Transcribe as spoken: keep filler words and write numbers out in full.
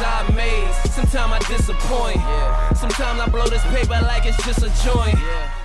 I made. Sometimes I disappoint. Sometimes I blow this paper like it's just a joint.